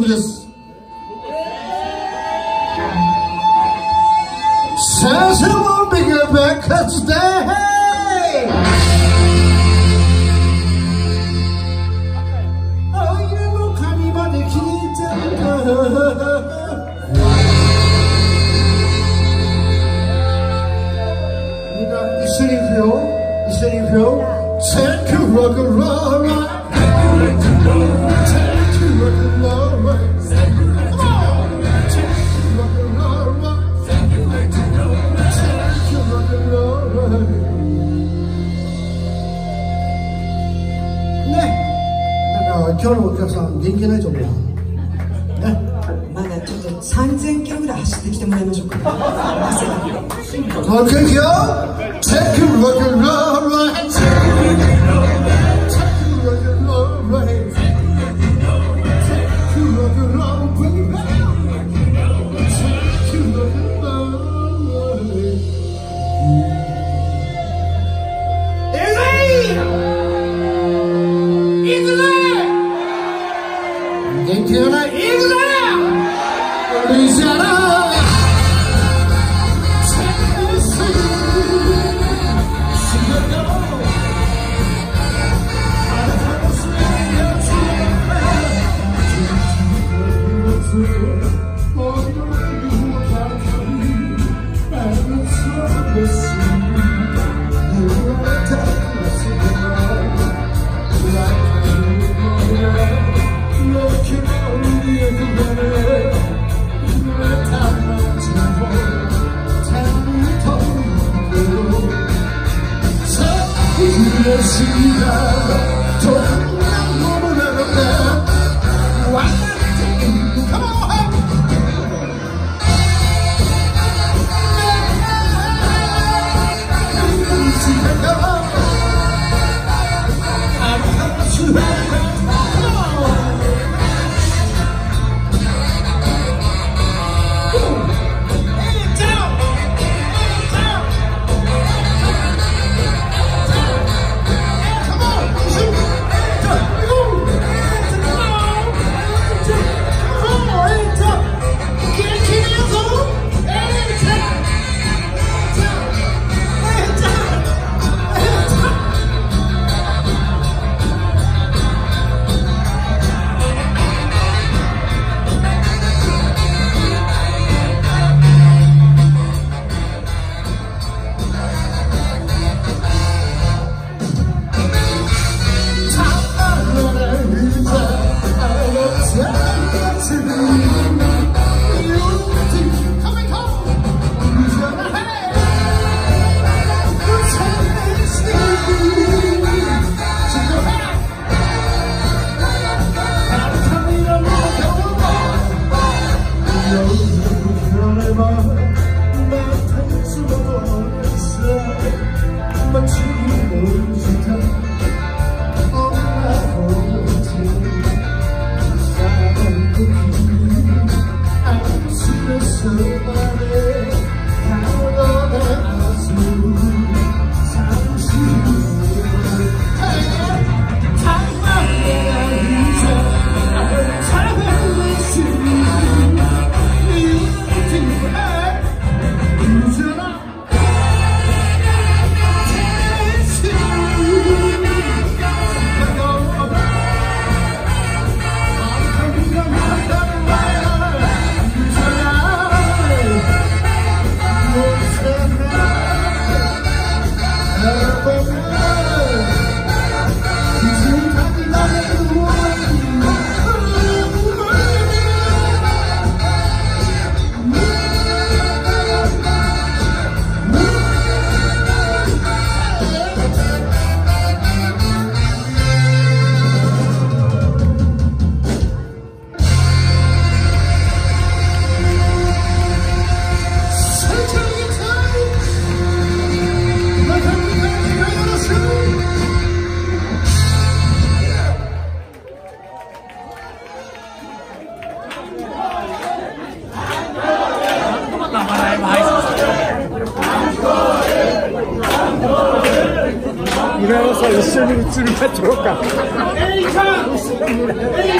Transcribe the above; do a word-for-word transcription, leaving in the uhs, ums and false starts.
曲です。先生もビッグバックスデー愛の髪まで聞いてるみんな一緒に行くよ一緒に行くよ Take a rock and roll Take a rock and roll Come on Take a rock and roll Take a rock and roll ね、なんか今日のお客さん元気ないと思うね。 まだちょっとさんぜんキロぐらい走ってきてもらいましょうか。 OK いくよ Take a rock and roll元気がない、いくぜリセラ今のさ一緒に映るか撮ろうか。